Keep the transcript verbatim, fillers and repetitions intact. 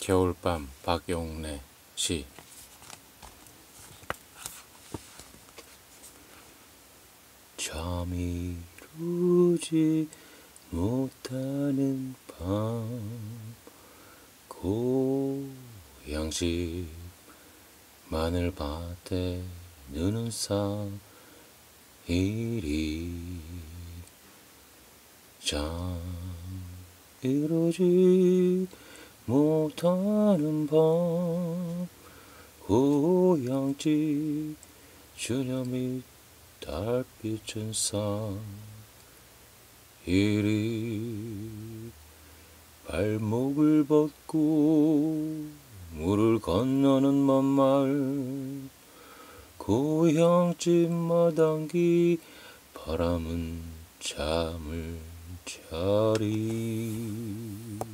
겨울밤 박용래 시. 잠이 이루지 못하는 밤, 고향집 마늘밭에 느는 사이리. 잠 이루지 못하는 밤, 고향집 주념이 달빛은 사이리. 발목을 벗고 물을 건너는 먼마을, 고향집 마당기 바람은 잠을 자리.